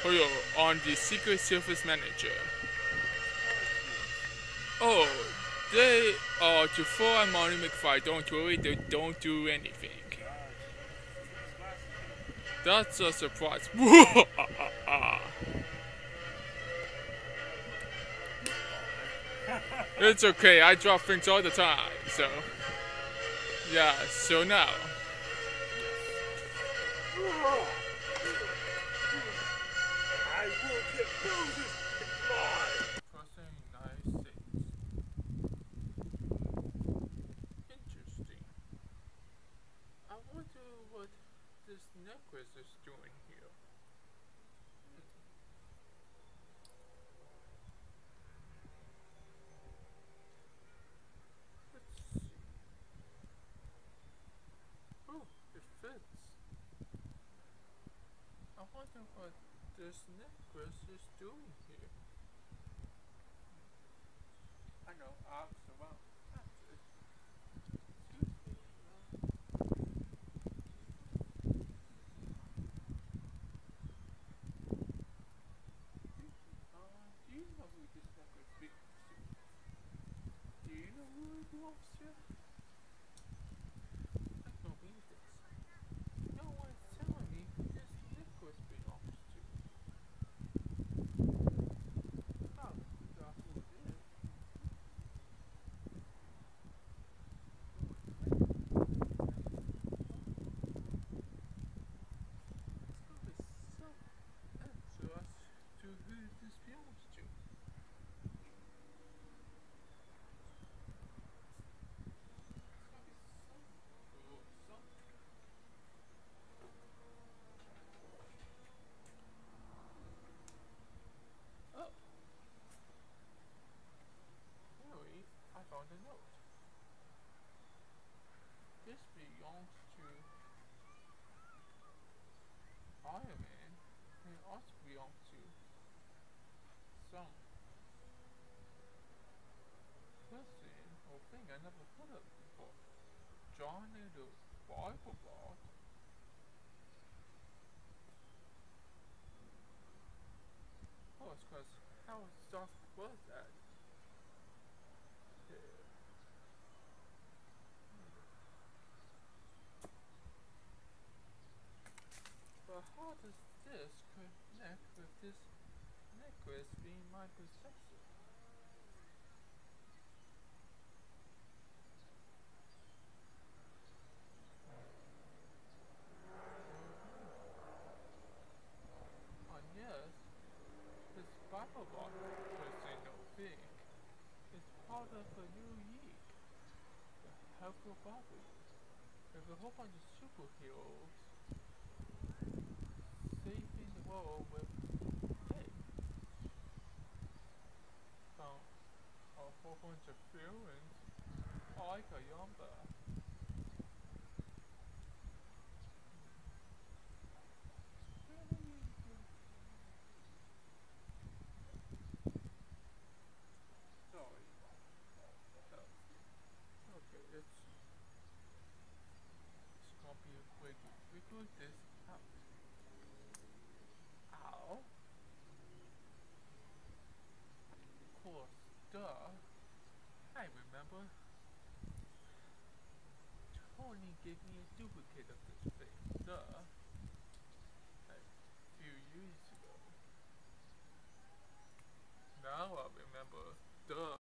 Hello, I'm the Secret Service Manager. Oh, they are to follow Money McFly. Don't worry, they don't do anything. That's a surprise. It's okay, I drop things all the time, so. Yeah, so now. I will get Moses McFly! Pressing United States. Interesting. I wonder what this necklace is doing here. Let's see. Oh, it fits. I wonder what this necklace is doing here. I know, arcs around. That's it. Excuse me. Do you know who this necklace belongs to? Do you know who it belongs to? I don't believe this. No one's telling me who this necklace belongs to. I'll figure out who it is. It's gonna be so answer us to who this belongs to. It's gonna be so something. Oh, Harry, I found a note. This belongs to Iron Man, and it also belongs to some person or thing I never heard of before. John and the Bible Bot. Oh, it's because how soft was that? Yeah. But how does this connect with this necklace being my possession? Yes, this Bible Bot person no big is part of a new league, the Helpful Bobby, with a whole bunch of superheroes saving the world with, hey, found a whole bunch of villains like a Yamba. Sorry. Okay, it's gonna be a quickie. We put this out. Ow. Of course, duh. I remember. Tony gave me a duplicate of this thing. Duh. A few years ago. Now I remember. Duh.